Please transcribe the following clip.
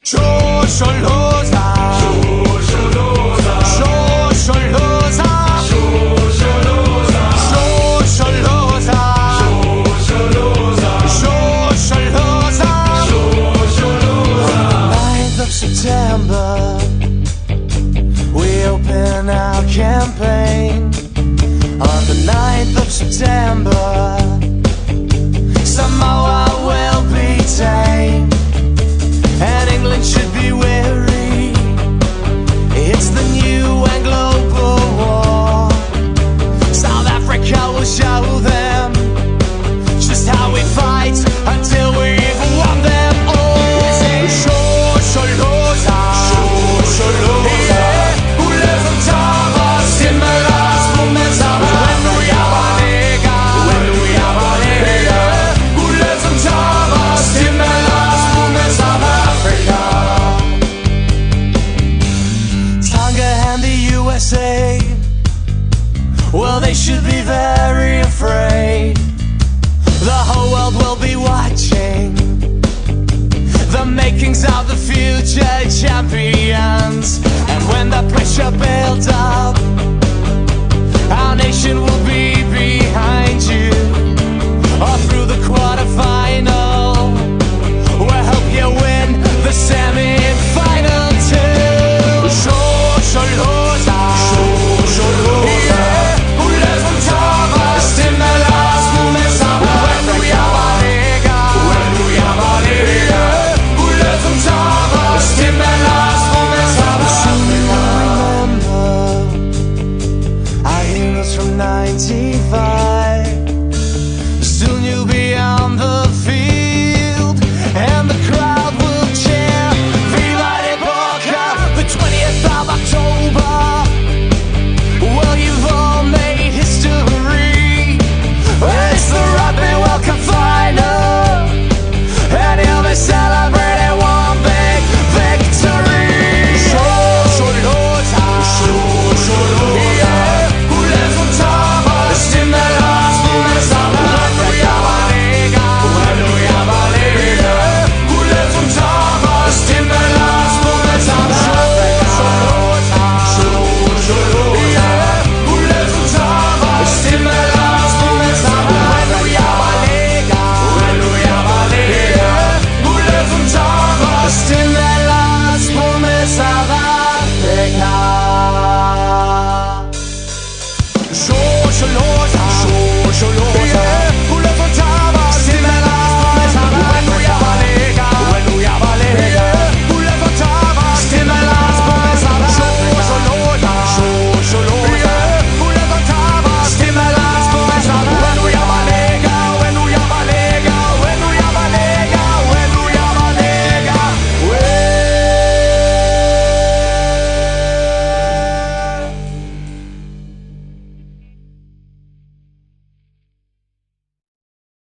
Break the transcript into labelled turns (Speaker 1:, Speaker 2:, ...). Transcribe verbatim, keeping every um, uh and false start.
Speaker 1: ShoShoLoza, ShoShoLoza, ShoShoLoza, ShoShoLoza, ShoShoLoza, ShoShoLoza, ShoShoLoza. ninth of September, we open our campaign. On the ninth of September, somehow I will be tame. And England should be wary. It's the new and global war. South Africa will show them just how we fight until we've won them all. ShoShoLoza, ShoShoLoza, who lives on top of Simmer's movements of Africa. When we have a nigga who lives on top of Simmer's movements of Africa. Tonga and the U S A, well, they should be very afraid. The whole world will be watching the makings of the future champions. And when the pressure builds up, our nation will be